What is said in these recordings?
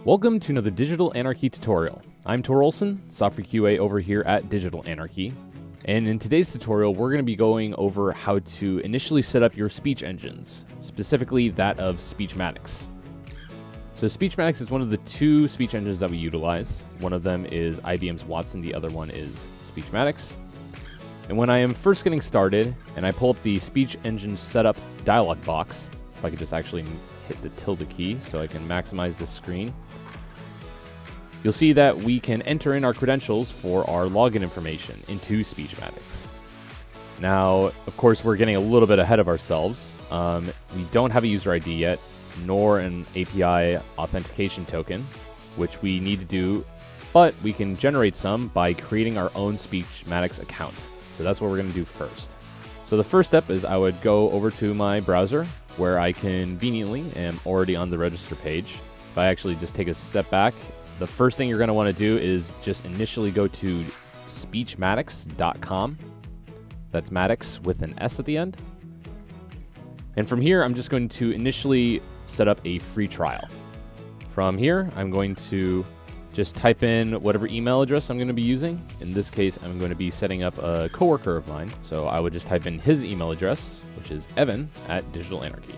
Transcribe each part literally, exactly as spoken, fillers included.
Welcome to another Digital Anarchy tutorial. I'm Tor Olson, software Q A over here at Digital Anarchy. And in today's tutorial, we're going to be going over how to initially set up your speech engines, specifically that of Speechmatics. So Speechmatics is one of the two speech engines that we utilize. One of them is I B M's Watson, the other one is Speechmatics. And when I am first getting started, and I pull up the Speech Engine Setup dialog box, if I could just actually hit the tilde key so I can maximize this screen, you'll see that we can enter in our credentials for our login information into Speechmatics. Now, of course, we're getting a little bit ahead of ourselves. Um, we don't have a user I D yet, nor an A P I authentication token, which we need to do, but we can generate some by creating our own Speechmatics account. So that's what we're going to do first. So the first step is I would go over to my browser, where I conveniently am already on the register page. If I actually just take a step back, the first thing you're going to want to do is just initially go to speechmatics dot com. That's Matix with an S at the end. And from here, I'm just going to initially set up a free trial. From here, I'm going to just type in whatever email address I'm going to be using. In this case, I'm going to be setting up a coworker of mine. So I would just type in his email address, which is Evan at Digital Anarchy.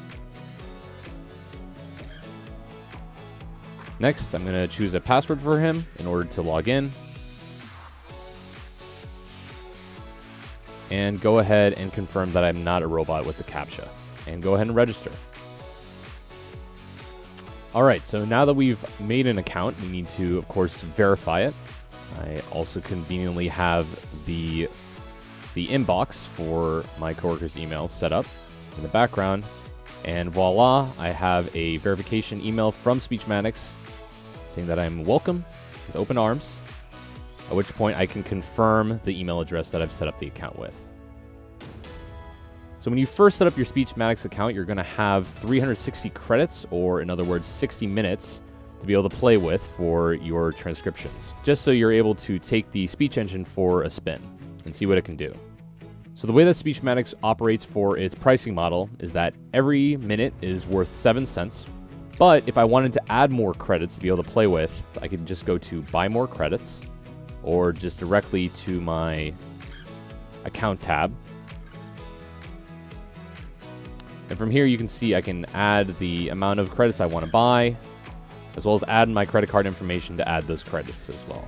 Next, I'm going to choose a password for him in order to log in. And go ahead and confirm that I'm not a robot with the CAPTCHA. And go ahead and register. Alright, so now that we've made an account, we need to, of course, verify it. I also conveniently have the, the inbox for my coworker's email set up in the background. And voila, I have a verification email from Speechmatics saying that I'm welcome with open arms, at which point I can confirm the email address that I've set up the account with. So when you first set up your Speechmatics account, you're going to have three hundred sixty credits, or in other words, sixty minutes to be able to play with for your transcriptions, just so you're able to take the speech engine for a spin and see what it can do. So the way that Speechmatics operates for its pricing model is that every minute is worth seven cents. But if I wanted to add more credits to be able to play with, I could just go to buy more credits, or just directly to my account tab. And from here, you can see I can add the amount of credits I want to buy, as well as add my credit card information to add those credits as well.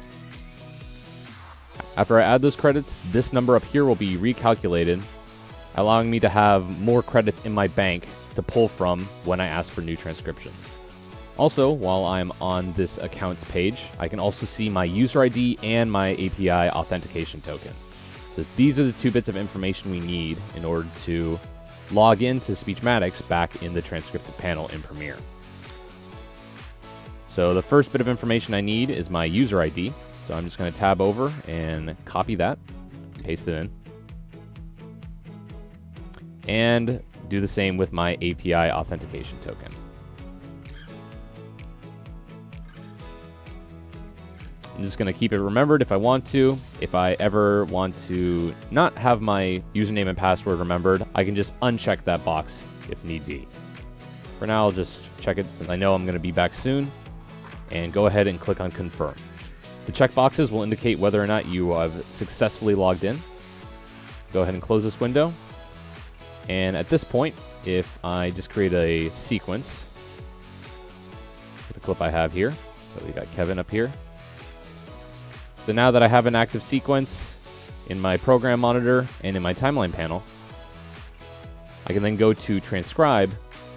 After I add those credits, this number up here will be recalculated, allowing me to have more credits in my bank to pull from when I ask for new transcriptions. Also, while I'm on this accounts page, I can also see my user I D and my A P I authentication token. So these are the two bits of information we need in order to log into Speechmatics back in the transcripted panel in Premiere. So the first bit of information I need is my user I D. So I'm just going to tab over and copy that, paste it in, and do the same with my A P I authentication token. I'm just going to keep it remembered if I want to. If I ever want to not have my username and password remembered, I can just uncheck that box if need be. For now, I'll just check it since I know I'm going to be back soon, and go ahead and click on confirm. The checkboxes will indicate whether or not you have successfully logged in. Go ahead and close this window. And at this point, if I just create a sequence with the clip I have here, so we got Kevin up here. So now that I have an active sequence in my program monitor and in my timeline panel, I can then go to transcribe,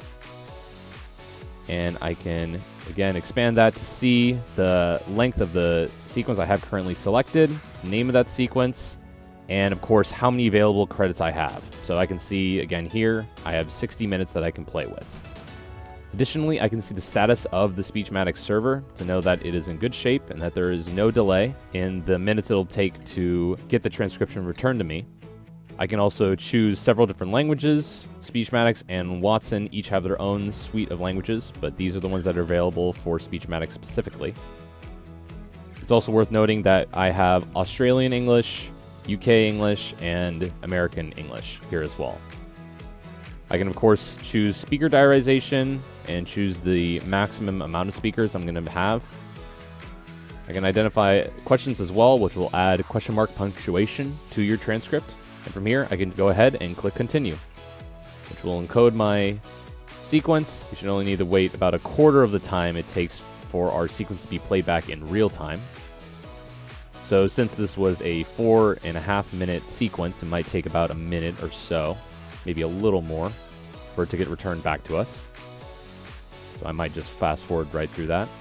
and I can again expand that to see the length of the sequence I have currently selected, name of that sequence, and of course how many available credits I have. So I can see again here I have sixty minutes that I can play with. Additionally, I can see the status of the Speechmatics server to know that it is in good shape and that there is no delay in the minutes it'll take to get the transcription returned to me. I can also choose several different languages. Speechmatics and Watson each have their own suite of languages, but these are the ones that are available for Speechmatics specifically. It's also worth noting that I have Australian English, U K English, and American English here as well. I can, of course, choose speaker diarization, and choose the maximum amount of speakers I'm going to have. I can identify questions as well, which will add question mark punctuation to your transcript. And from here, I can go ahead and click continue, which will encode my sequence. You should only need to wait about a quarter of the time it takes for our sequence to be played back in real time. So since this was a four and a half minute sequence, it might take about a minute or so, maybe a little more, for it to get returned back to us. So I might just fast forward right through that.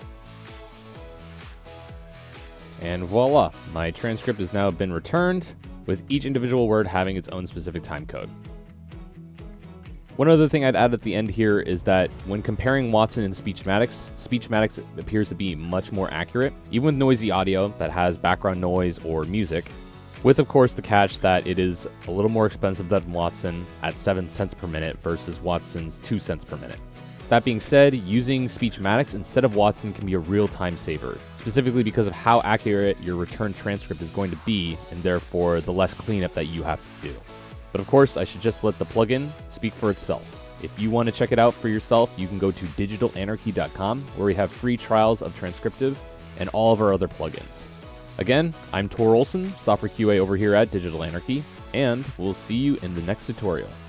And voila, my transcript has now been returned, with each individual word having its own specific time code. One other thing I'd add at the end here is that when comparing Watson and Speechmatics, Speechmatics appears to be much more accurate, even with noisy audio that has background noise or music, with of course the catch that it is a little more expensive than Watson at seven cents per minute versus Watson's two cents per minute. That being said, using Speechmatics instead of Watson can be a real time saver, specifically because of how accurate your return transcript is going to be, and therefore the less cleanup that you have to do. But of course, I should just let the plugin speak for itself. If you want to check it out for yourself, you can go to digital anarchy dot com, where we have free trials of Transcriptive and all of our other plugins. Again, I'm Tor Olson, software Q A over here at Digital Anarchy, and we'll see you in the next tutorial.